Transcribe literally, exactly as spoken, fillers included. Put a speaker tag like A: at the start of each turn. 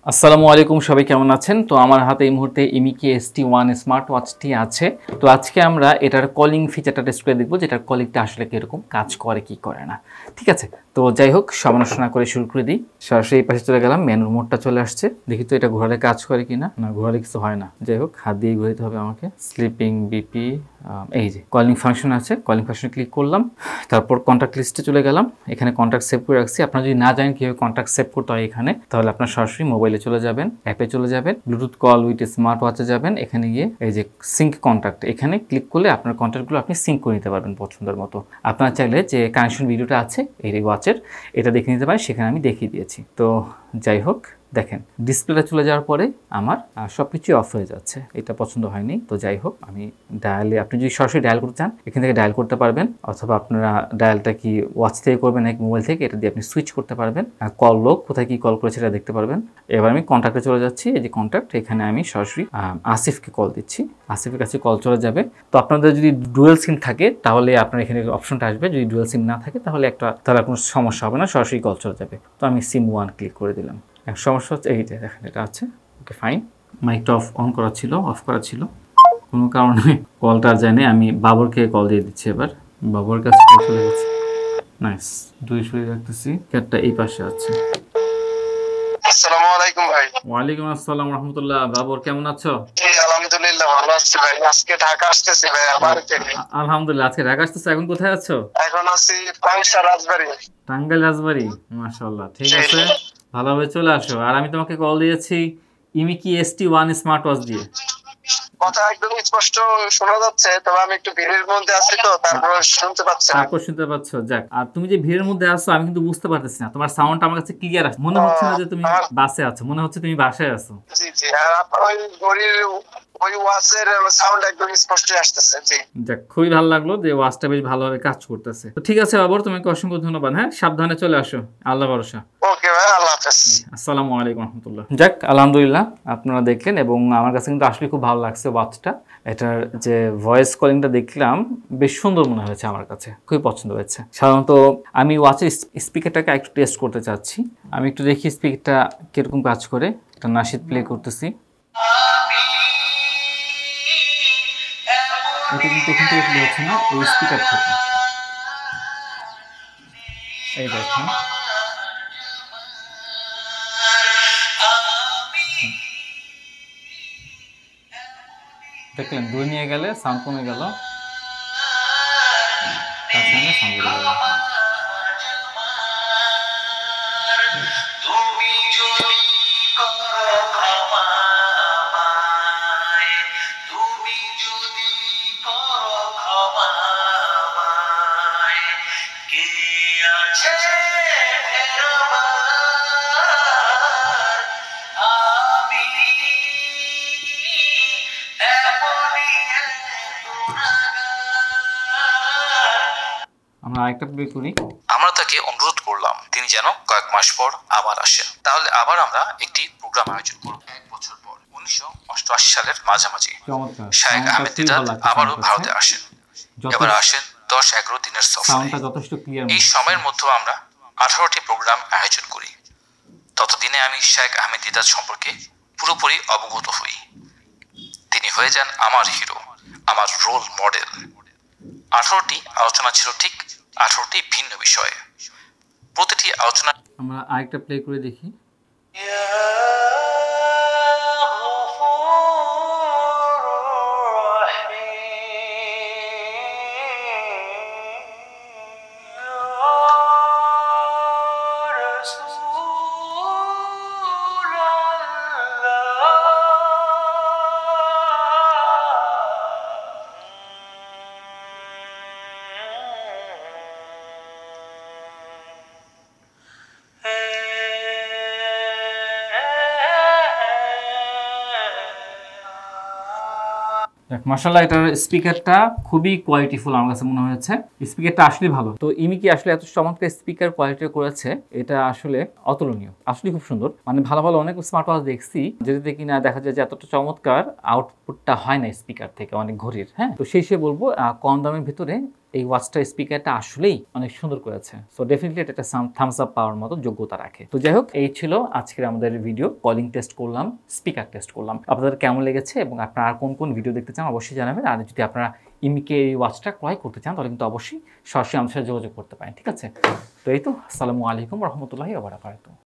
A: আসসালামু আলাইকুম, সবাই কেমন আছেন? তো আমার হাতে এই মুহূর্তে IMIKI S T one smart ওয়াচটি আছে। তো আজকে আমরা এটার কলিং ফিচারটা টেস্ট করে দেখবো, যেটার কলিংটা আসলে কীরকম কাজ করে কি করে না। ঠিক আছে, তো যাই হোক সমালোচনা করে শুরু করে দিই। সরাসরি এই পাশে চলে গেলাম, মেনুর মোডটা চলে আসছে। দেখি তো এটা ঘোরালে কাজ করে কিনা। না, ঘোরালে কিছু হয় না। যাই হোক, হাত দিয়ে ঘুরাতে হবে আমাকে। স্লিপিং বিপি, এই যে কলিং ফাংশন আছে, কলিং ফাংশনে ক্লিক করলাম। তারপর কন্ট্যাক্ট লিস্টে চলে গেলাম, এখানে কন্ট্যাক্ট সেভ করে রাখছি। আপনারা যদি না জানেন কীভাবে কন্ট্যাক্ট সেভ করতে হয় এখানে, তাহলে আপনার সরাসরি মোবাইলে চলে যাবেন, অ্যাপে চলে যাবেন, ব্লুটুথ কল উইথ স্মার্ট ওয়াচে যাবেন। এখানে গিয়ে এই যে সিঙ্ক কন্ট্যাক্ট, এখানে ক্লিক করলে আপনার কন্ট্যাক্টগুলো আপনি সিঙ্ক করে নিতে পারবেন পছন্দের মতো। আপনারা চাইলে যে কানেকশন ভিডিওটা আছে এই ওয়াচের, এটা দেখে নিতে পারেন, সেখানে আমি দেখিয়ে দিয়েছি। তো যাই হোক, দেখেন ডিসপ্লেটা চলে যাওয়ার পরে আমার সব কিছুই অফ হয়ে যাচ্ছে। এটা পছন্দ হয়নি। তো যাই হোক, আমি ডায়ালে, আপনি যদি সরাসরি ডায়াল করতে চান এখান থেকে ডায়াল করতে পারবেন, অথবা আপনারা ডায়ালটা কি ওয়াচ থেকে করবেন নাকি মোবাইল থেকে, এটা দিয়ে আপনি সুইচ করতে পারবেন। কল লোক কোথায় কি কল করেছে এটা দেখতে পারবেন। এবার আমি কন্ট্যাক্টে চলে যাচ্ছি, এই যে কন্ট্যাক্ট, এখানে আমি সরাসরি আসিফকে কল দিচ্ছি। আসিফের কাছে কল চলে যাবে। তো আপনাদের যদি ডুয়েল সিম থাকে তাহলে আপনার এখানে অপশনটা আসবে, যদি ডুয়েল সিম না থাকে তাহলে একটা, তাহলে কোনো সমস্যা হবে না, সরাসরি কল চলে যাবে। তো আমি সিম ওয়ান ক্লিক করে দিলাম। এক সমস্যা হচ্ছে এই যে দেখেন এটা আছে, ওকে ফাইন। মাইকটা অফ অন করা ছিল, অফ করা ছিল, কোনো কারণে কলটা জানে। আমি বাবরকে কল দিয়ে দিচ্ছি। এবার বাবর কাছে কল চলে গেছে। নাইস, দুই শুরু রাখতেছি। ক্যাটটা এই পাশে আছে।
B: আসসালামু আলাইকুম ভাই।
A: ওয়ালাইকুম আসসালাম রাহমাতুল্লাহ। বাবর কেমন আছো?
B: জি আলহামদুলিল্লাহ ভালো আছি ভাই। আজকে ঢাকা আসতেছি ভাই, আবার থেকে।
A: আলহামদুলিল্লাহ, আজকে ঢাকা আসতেছো। এখন কোথায় আছো?
B: এখন আছি পাংশা রাজবাড়ী।
A: টাঙ্গাইল রাজবাড়ী, মাশাআল্লাহ। ঠিক আছে, ভালোভাবে চলে আসো। আর আমি তোমাকে কল দিয়েছি IMIKI S T one smart watch দিয়ে।
B: কথা একদম স্পষ্ট শোনা যাচ্ছে, তবে আমি একটু ভিড়ের মধ্যে আছি তো, তারপর শুনতে পাচ্ছি না।
A: তারপর শুনতে পাচ্ছ? যাক। আর তুমি যে ভিড়ের মধ্যে আছো আমি কিন্তু বুঝতে পারতেছি না, তোমার সাউন্ডটা আমার কাছে ক্লিয়ার আসছে। মনে হচ্ছে না যে তুমি বাসে আছো, মনে হচ্ছে তুমি বাসায় আছো।
B: জি জি, আর আপনার ওই ঘড়ির ওই ওয়াচের সাউন্ড একদম স্পষ্ট আসতেছে। জি
A: যাক, খুবই ভালো লাগলো যে ওয়াচটা বেশ ভালোভাবে কাজ করতেছে। তো ঠিক আছে বাবর, তোমাকে অসংখ্য ধন্যবাদ। হ্যাঁ, সাবধানে চলে আসো, আল্লাহ ভরসা।
B: ওকে ভাই, আল্লাহ হাফেজ।
A: আসসালামু আলাইকুম রহমতুল্লাহ। যাক, আলহামদুলিল্লাহ আপনারা দেখলেন, এবং আমার কাছে কিন্তু আসলে খুব ভালো লাগছে ওয়াচটা। এটার যে ভয়েস কলিংটা দেখলাম বেশ সুন্দর মনে হয়েছে, আমার কাছে খুবই পছন্দ হয়েছে। সাধারণত আমি ওয়াচের স্পিকারটাকে একটু টেস্ট করতে চাচ্ছি। আমি একটু দেখি স্পিকারটা কিরকম কাজ করে। একটা নাশিদ প্লে করতেছি। এটা কিন্তু এখান থেকে প্লে হচ্ছে না, ওই স্পিকার থেকে। এই দেখুন, দেখলেন দূরে নিয়ে গেলে সাউন্ড কমে গেল, তার সঙ্গে সাউন্ড বেড়ে গেল। আমরা আরেকটা প্লে করি।
C: আমরা তাকে অনুরোধ করলাম তিনি যেন কয়েক মাস পর আবার আসেন। তাহলে আবার আমরা একটি প্রোগ্রাম আয়োজন করব। এক বছর পর উনিশশো অষ্টআশি সালের মাঝামাঝি শায়েখ আহমেদ দিদাত আবারও ভারতে আসেন। এবার আসেন দশ এগারো দিনের সফরে। এই সময়ের মধ্যে আমরা আঠারোটি প্রোগ্রাম আয়োজন করি। ততদিনে আমি শায়েখ আহমেদ দিদাত সম্পর্কে পুরোপুরি অবগত হই। তিনি হয়ে যান আমার হিরো, আমার রোল মডেল। আঠারোটি আলোচনা ছিল ঠিক আঠারোটি ভিন্ন বিষয়ে। প্রতিটি আলোচনা
A: আমরা আরেকটা প্লে করে দেখি। মাশাআল্লাহ, এটার স্পিকারটা খুবই কোয়ালিটিফুল আমার কাছে মনে হয়েছে। স্পিকারটা আসলে ভালো। তো এমিকি আসলে এত চমৎকার স্পিকার কোয়ালিটি করেছে, এটা আসলে অতুলনীয়, আসলে খুব সুন্দর। মানে ভালো ভালো অনেক স্মার্ট ওয়াচ দেখছি যেটাতে কিনা দেখা যায় যে এতটা চমৎকার আউটপুটটা হয় না স্পিকার থেকে, অনেক ঘড়ির। হ্যাঁ, তো সেই হিসেবে বলবো কম দামের ভিতরে এই ওয়াচটার স্পিকারটা আসলেই অনেক সুন্দর করেছে। সো ডেফিনেটলি এটা একটা থামস আপ পাওয়ার মতো যোগ্যতা রাখে। তো যাই হোক, এই ছিল আজকের আমাদের ভিডিও। কলিং টেস্ট করলাম, স্পিকার টেস্ট করলাম। আপনাদের কেমন লেগেছে এবং আপনারা আর কোন কোন ভিডিও দেখতে চান অবশ্যই জানাবেন। আর যদি আপনারা ইমিকে এই ওয়াচটা ক্রয় করতে চান তাহলে কিন্তু অবশ্যই সরাসরি আমাদের সাথে যোগাযোগ করতে পারেন। ঠিক আছে, তো এই তো, আসসালামু আলাইকুম রহমতুল্লাহি ওয়া বারাকাতুহু।